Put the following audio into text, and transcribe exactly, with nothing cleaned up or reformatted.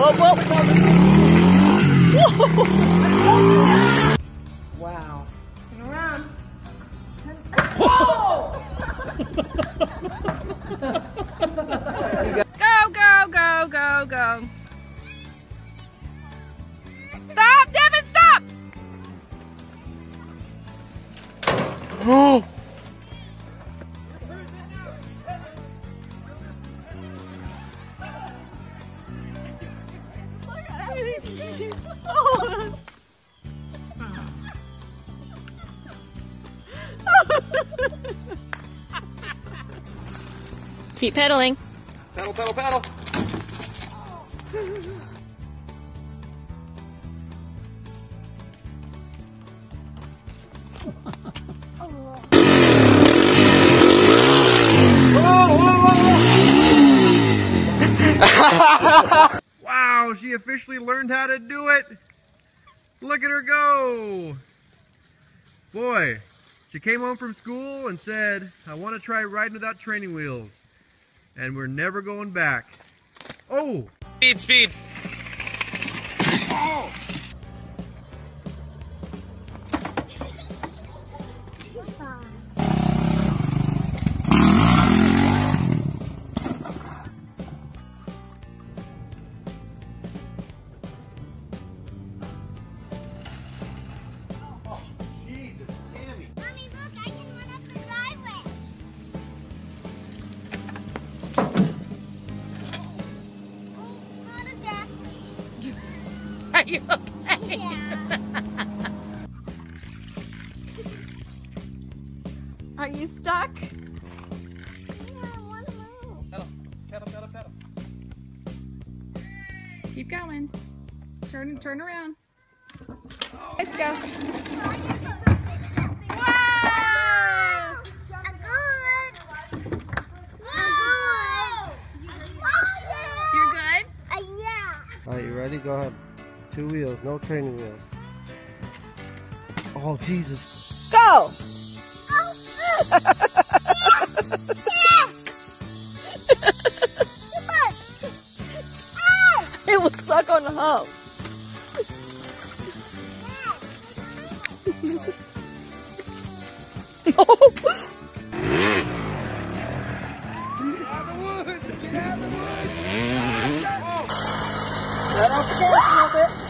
whoa, whoa. Whoa. Wow. Turn around. Whoa! Go, go, go, go, go. Stop, Devin, stop! Oh! Keep pedaling. Pedal, pedal, pedal. Wow, she officially learned how to do it. Look at her go. Boy, she came home from school and said, I want to try riding without training wheels. And we're never going back. Oh! Speed, speed. Oh! Are you okay? Yeah. Are you stuck? Yeah, I want to move. Pedal, pedal, pedal, pedal. Keep going. Turn, turn around. Let's go. Wow! I'm good. I'm good. You're good? Uh, yeah. Alright, you ready? Go ahead. Two wheels, no training wheels. Oh, Jesus. Go! It was stuck on the hump. Get out of the woods! Get out of the woods! Let off the gas a little bit.